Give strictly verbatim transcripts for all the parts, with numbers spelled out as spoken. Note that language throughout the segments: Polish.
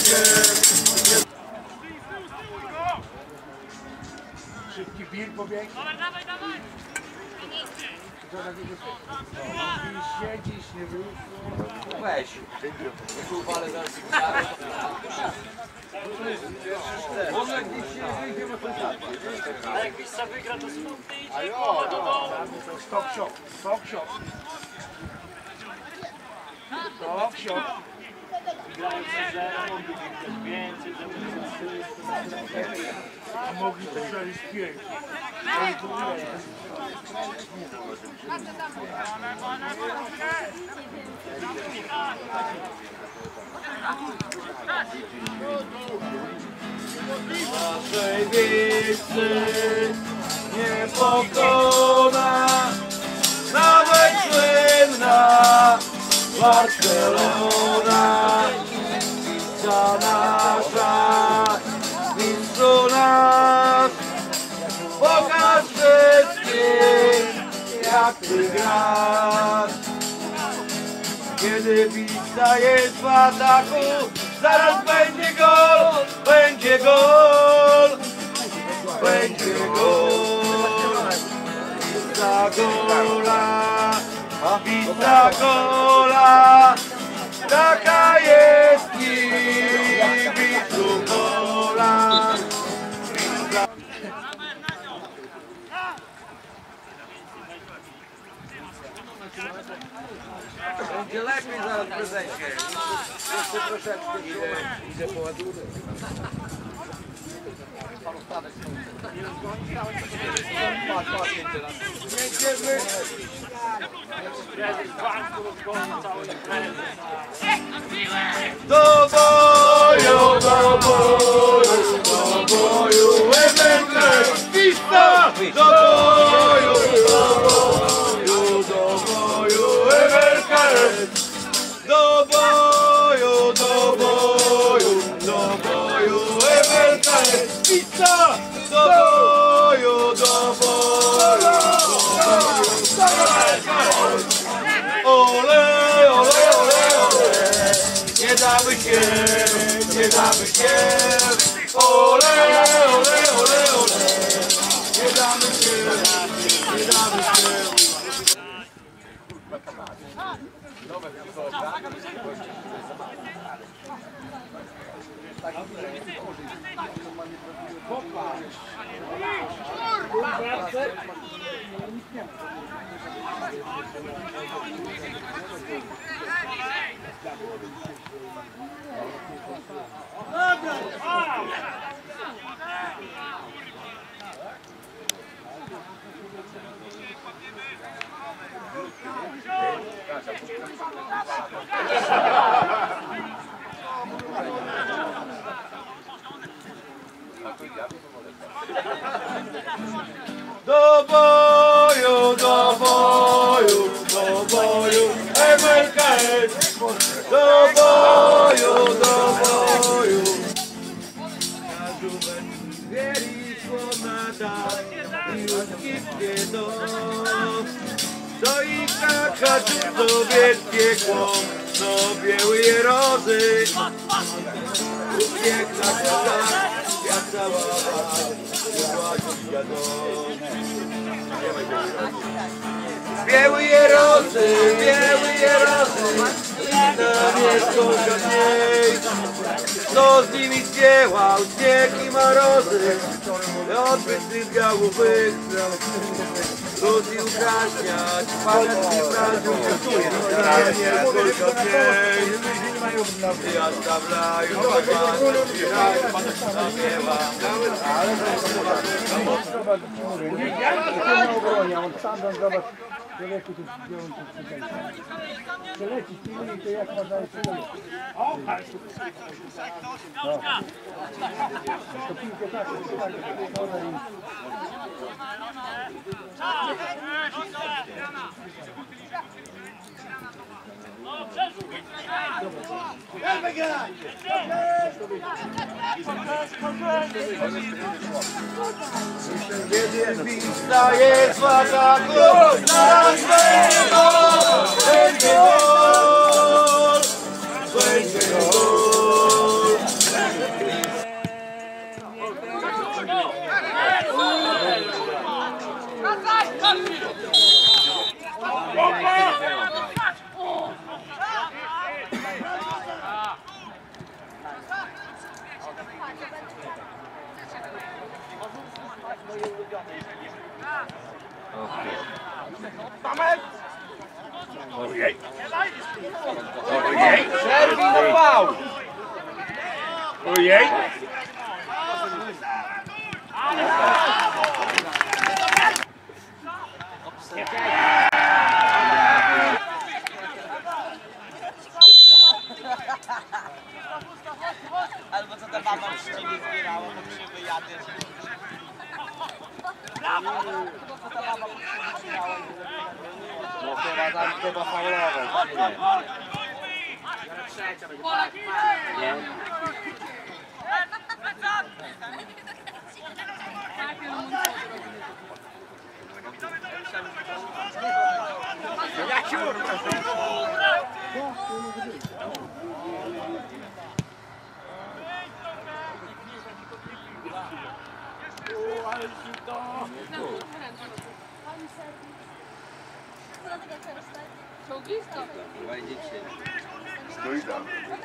Szybki bir pobiegł. Dawaj, dawaj! I siedzisz, nie wyszło. Weź. Uwalę zaraz i może gdzieś się wyjdzie, bo to tak. A jak Wissa wygra, to smutny idzie i koła do dołu. Stop shot, stop shot. Stop shot. Grają przez zero, mogli wygrać więcej, żeby trzy. A mogli to przejść pięć. Naszej Wisły nie pokona nawet słynna Barcelona. Wisła nasza, Wisło nas, pokaż wszystkim jak ty grasz. Kiedy Wisła jest w ataku, zaraz będzie gol, będzie gol, będzie gol. Wisła gola, Wisła gola, taka jest kibiców gola. Będzie lepiej zaraz w prezencie. Jeszcze troszeczkę idę, idę po ładunek. Jedziemy. Prezes banku rozgonił całą imprezę. Do boju, do boju, do boju, Emeryt, Wista! Do boju, do boju, do boju, Emeryt! Do boju, do boju, do boju, Emeryt, Wista! Do boju, do boju, do boju, ole, ole, ole, ole! Nie damy się, nie damy się, ole, ole, ole, ole! Nie damy się, nie damy się. Do boju, do boju, do boju, Emeryt! Do boju, do boju! Wieri słona da i ludzki biedą. Do ich kaczu do wielkie kłom, do białej rozy. Uciek na krzak, jak cała białej rozy, białej rozy, na wielką mniej. Co z nimi zdziełał, śnieg i morozy, odbytny z gałowych, ludzi ukaźniać, padać nie prawił, nie tylko dzień. Ja stawiają ładnie, zbierają, zabiewa. Ja nie obronia, on sam tam zobacz, człowieku tu wziął tu przyjęcie. Przeleci pilnik, to jak można jeszcze lecieć. O, to piłkę tak, tak, Kiedy Wista jest w ataku, zaraz będzie gol, będzie gol, będzie gol. Ojej! Ojej! Przerwinował! Ojej! Albo co ta mama w trzcinie zbierała, bo się wyjadę. No chyba tam chyba faulował, czy nie? Nie? Stój tam.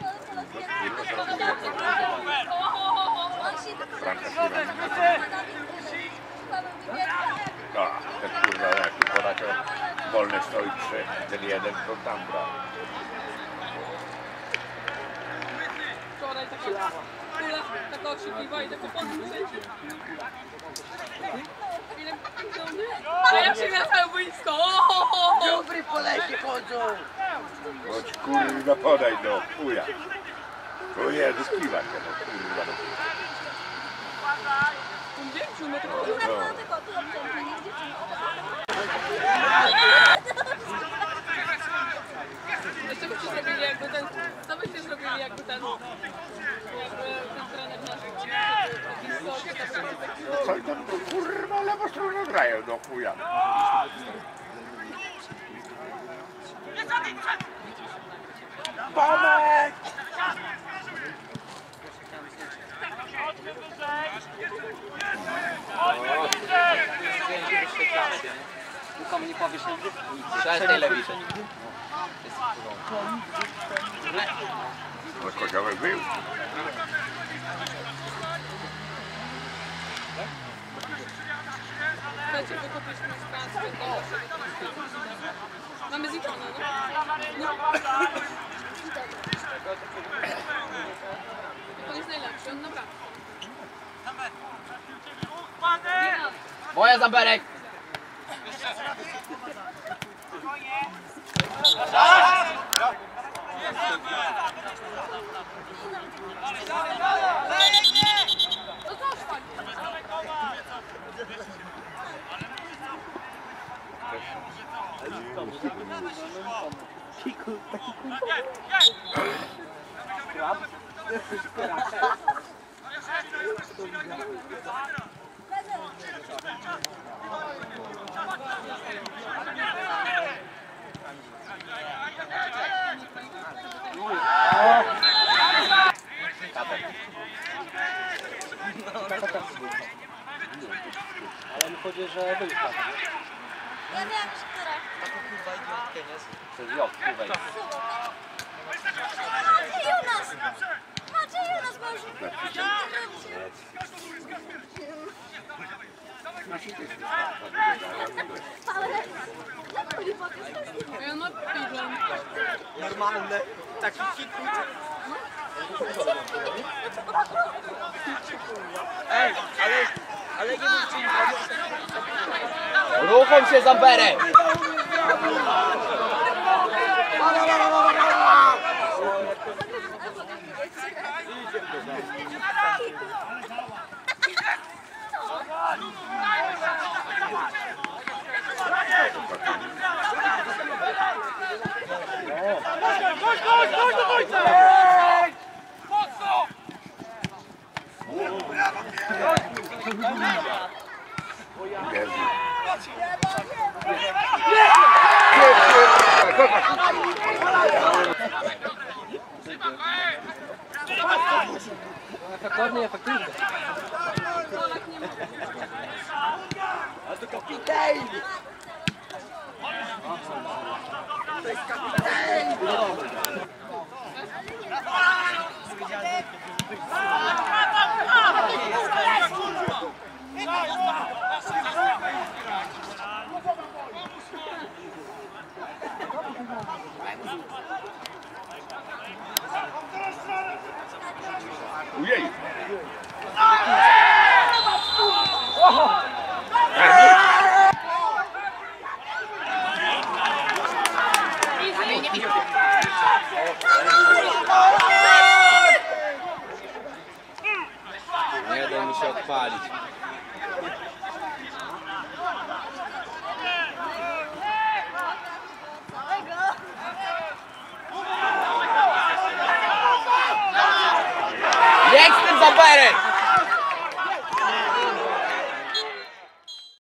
Franka Śpiewana. A, ten kurwa jak podać wolne stoi trzech. Ten jeden to tam brał. Wczoraj taka kula, taka okrzykiwa i taka podmusić. A ja przywiazałem boisko. Dobry po lesie chodzą. Chodź kurwa podaj do chuja. To jest kiwa się no kurwa. No. Większy na tego. Jeszcze byście zrobili jakby ten, co byście zrobili jakby ten, jakby ten trener nasz taki sok, Co tam to kurwa lewo stronę grają do chuja. Tomek! Nikomu nie powiesz nigdy? Cześć telewizor. No koziołek był. Chcecie wykupić mój transfer do mamy zliczone, no? To jest najlepszy, on naprawdę. Moja Zamberek! No to aż fajnie. Ale mi chodzi, że był tak. Ja wiem, która. Taką kurwa idiotkę, nie? To jest Jok, kurwa. Macie Jonas! Macie Jonas, bo już... Ale... Ja no piżam. Normalne. Taki hikut. Ej, ale... Ale nie wiem, czy nie Ruchom się Zamberek! Efektowny, efektywny. Ale to kapitan! Ujej! Nie daj mi się odpalić. Jedź z tym za beret!